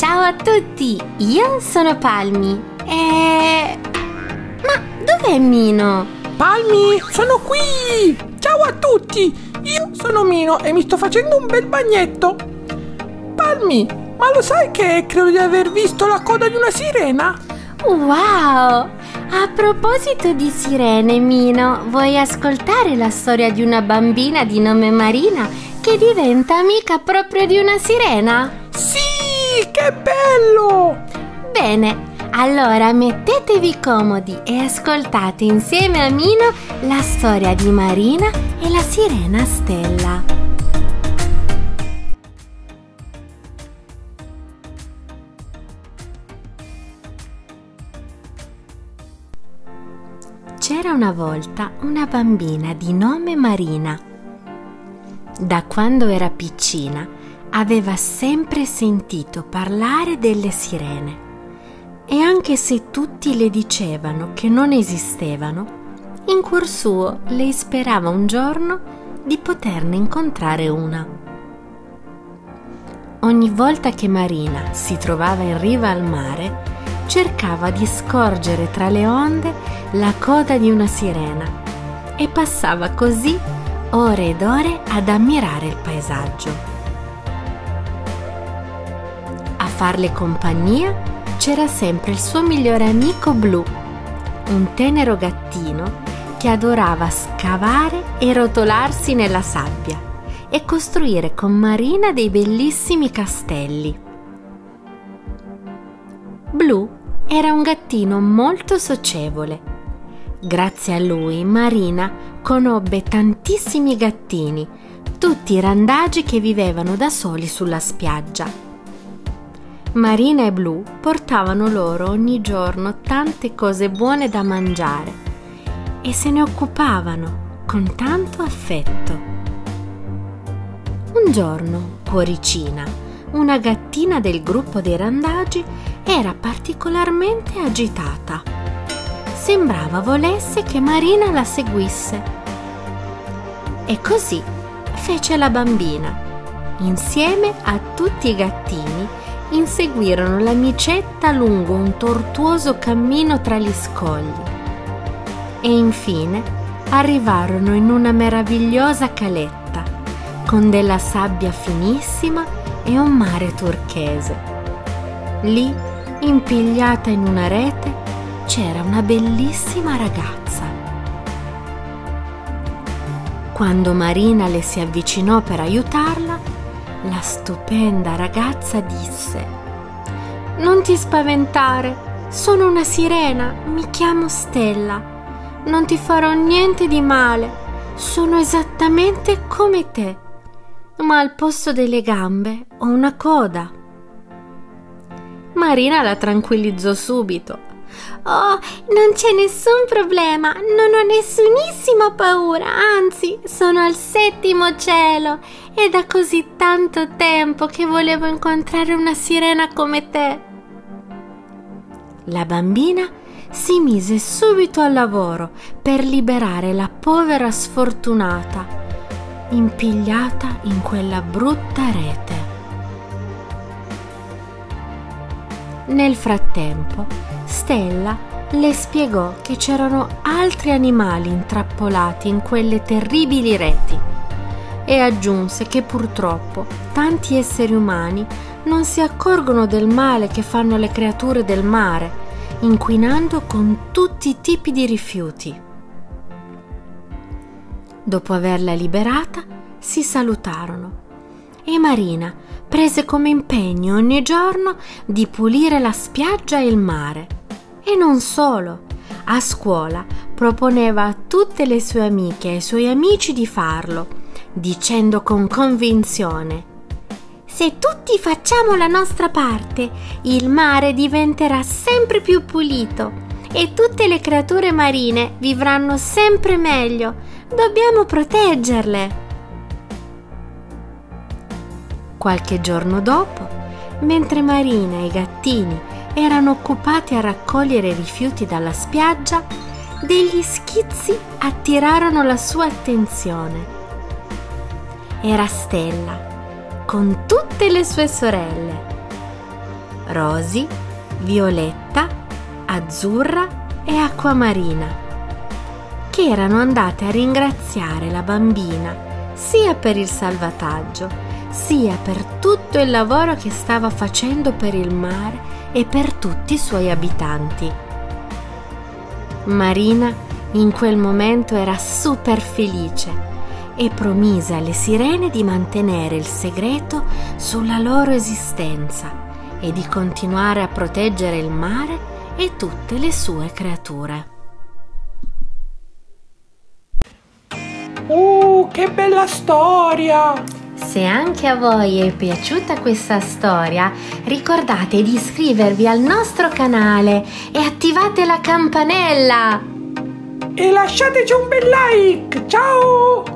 Ciao a tutti, io sono Palmi Ma dov'è Mino? Palmi, sono qui! Ciao a tutti, io sono Mino e mi sto facendo un bel bagnetto. Palmi, ma lo sai che credo di aver visto la coda di una sirena? Wow! A proposito di sirene, Mino, vuoi ascoltare la storia di una bambina di nome Marina che diventa amica proprio di una sirena? Sì, che bello! Bene, allora mettetevi comodi e ascoltate insieme a Mino la storia di Marina e la sirena Stella. C'era una volta una bambina di nome Marina. Da quando era piccina aveva sempre sentito parlare delle sirene e anche se tutti le dicevano che non esistevano, in cuor suo lei sperava un giorno di poterne incontrare una. Ogni volta che Marina si trovava in riva al mare, cercava di scorgere tra le onde la coda di una sirena e passava così ore ed ore ad ammirare il paesaggio. A farle compagnia c'era sempre il suo migliore amico Blu, un tenero gattino che adorava scavare e rotolarsi nella sabbia e costruire con Marina dei bellissimi castelli. Blu era un gattino molto socievole. Grazie a lui Marina conobbe tantissimi gattini, tutti randagi che vivevano da soli sulla spiaggia. Marina e Blu portavano loro ogni giorno tante cose buone da mangiare e se ne occupavano con tanto affetto. Un giorno, Cuoricina, una gattina del gruppo dei randagi, era particolarmente agitata. Sembrava volesse che Marina la seguisse. E così fece la bambina. Insieme a tutti i gattini inseguirono l'amicetta lungo un tortuoso cammino tra gli scogli. E infine arrivarono in una meravigliosa caletta con della sabbia finissima e un mare turchese. Lì, impigliata in una rete, c'era una bellissima ragazza. Quando Marina le si avvicinò per aiutarla, la stupenda ragazza disse: «Non ti spaventare, sono una sirena, mi chiamo Stella. Non ti farò niente di male, sono esattamente come te, ma al posto delle gambe ho una coda». Marina la tranquillizzò subito. «Oh, non c'è nessun problema, non ho nessunissima paura, anzi, sono al 7° cielo. È da così tanto tempo che volevo incontrare una sirena come te». La bambina si mise subito al lavoro per liberare la povera sfortunata, impigliata in quella brutta rete. Nel frattempo, Stella le spiegò che c'erano altri animali intrappolati in quelle terribili reti e aggiunse che purtroppo tanti esseri umani non si accorgono del male che fanno le creature del mare, inquinando con tutti i tipi di rifiuti. Dopo averla liberata, si salutarono e Marina prese come impegno ogni giorno di pulire la spiaggia e il mare. E non solo, a scuola proponeva a tutte le sue amiche e ai suoi amici di farlo, dicendo con convinzione: «Se tutti facciamo la nostra parte, il mare diventerà sempre più pulito e tutte le creature marine vivranno sempre meglio. Dobbiamo proteggerle». Qualche giorno dopo, mentre Marina e i gattini erano occupati a raccogliere i rifiuti dalla spiaggia, degli schizzi attirarono la sua attenzione. Era Stella, con tutte le sue sorelle. Rosy, Violetta, Azzurra e Acquamarina, che erano andate a ringraziare la bambina sia per il salvataggio, sia per tutto il lavoro che stava facendo per il mare e per tutti i suoi abitanti. Marina in quel momento era super felice e promise alle sirene di mantenere il segreto sulla loro esistenza e di continuare a proteggere il mare e tutte le sue creature. Che bella storia! Se anche a voi è piaciuta questa storia, ricordate di iscrivervi al nostro canale e attivate la campanella! E lasciateci un bel like! Ciao!